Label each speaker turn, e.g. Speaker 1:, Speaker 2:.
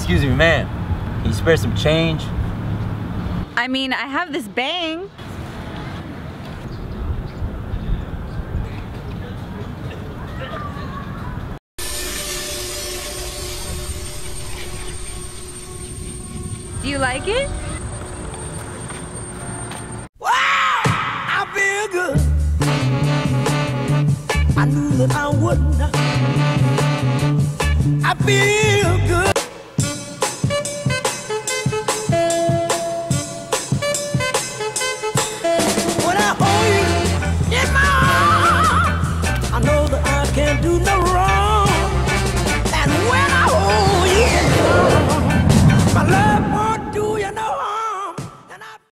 Speaker 1: Excuse me, ma'am. Can you spare some change?
Speaker 2: I mean, I have this bang. Do you like it?
Speaker 3: Wow, I feel good. I knew that I would. I feel